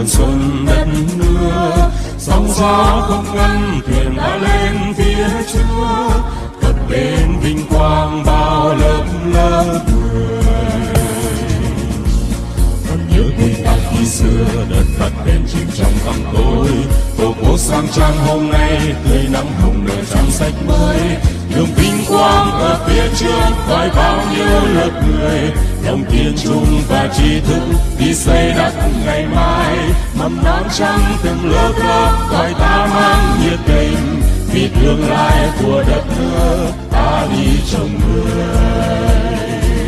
mừng xuân đất nước. Sóng gió không ngăn thuyền đã lên phía trước, cập bến vinh quang bao lớp lớp người. Còn nhớ quê ta khi xưa đất phật đèn chìm trong tăm tối, tổ quốc sang trang hôm nay tươi nắng hồng nở trang sách mới. Đường vinh quang ở phía trước gọi bao nhiêu lượt người, lòng kiên trung và trí thức đi xây đất ngày mai. Mầm non trắng từng lớp lớp gọi ta mang nhiệt tình, vì tương lai của đất nước ta đi trồng người.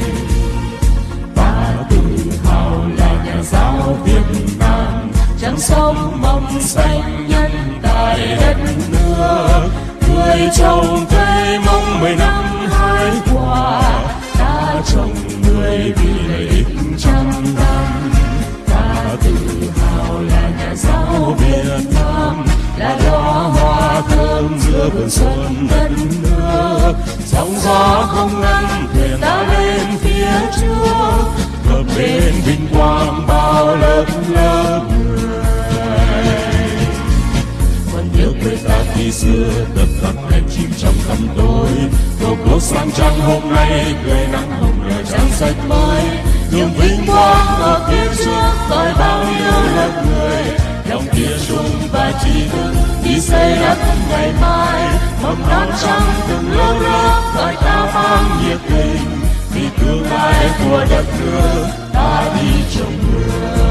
Ta tự hào là nhà giáo Việt Nam, chẳng sống mầm xanh nhân tại đất nước. Người trồng cây mong 10 năm hái quả, ta trồng người vì lợi ích trăm năm. Ta tự hào là nhà giáo Việt Nam, là đóa hoa thơm giữa vườn xuân đất nước. Sóng gió không ngăn thuyền ta lên phía trước, cập bến vinh quang bao lớp lớp người. Còn nhớ quê ta khi xưa đất tắt đèn chìm trong tăm tối, tổ quốc sang trang hôm nay cười nắng hồng nở trang sách mới. Đường vinh quang ở phía trước gọi bao nhiêu lớp người, lòng kiên trung và trí thức đi xây đất ngày mai. Mầm non trắng từng lớp lớp gọi ta mang nhiệt tình, vì tương lai của đất nước ta đi trồng người.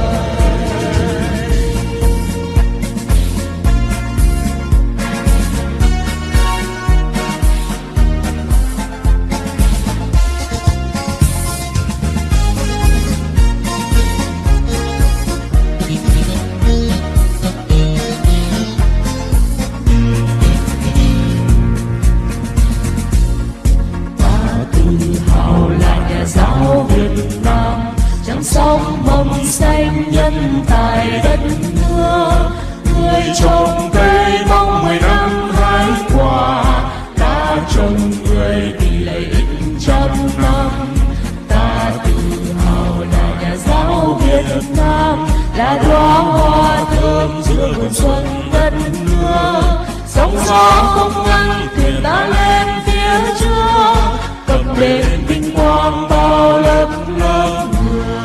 Sống mầm xanh nhân tại đất nước. Người trồng cây mong 10 năm hái quả, ta trồng người vì lợi ích trăm năm. Ta tự hào là nhà giáo Việt Nam, là đóa hoa thơm giữa vườn xuân đất nước. Sóng gió không ngăn thuyền ta lên phía trước, cập bến vinh quang bao lớp lớp người.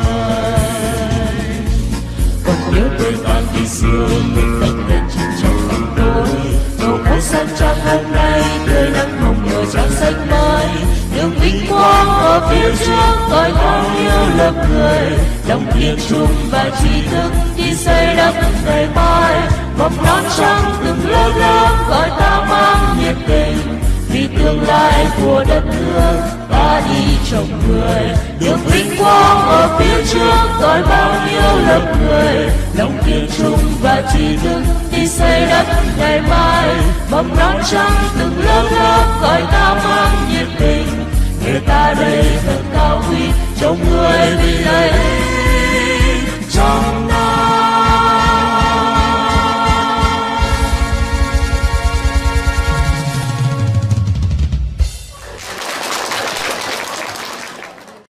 Nhớ quê ta khi xưa mình tắt đèn chìm trong tăm tối, tổ quốc sang trang hôm nay tươi nắng hồng nở trang sách mới. Đường vinh quang ở phía trước gọi bao nhiêu lớp người, lòng kiên trung và trí thức đi xây đất ngày mai. Mầm non trắng từng lớp lớp gọi ta mang nhiệt tình, vì tương lai của đất nước ta đi trồng người. Đường vinh quang ở phía trước gọi bao nhiêu lớp người, lòng kiên trung và trí thức đi xây đất ngày mai. Mầm non trắng từng lớp lớp gọi ta mang nhiệt tình, người ta đây thật cao quý trồng người vì lợi ích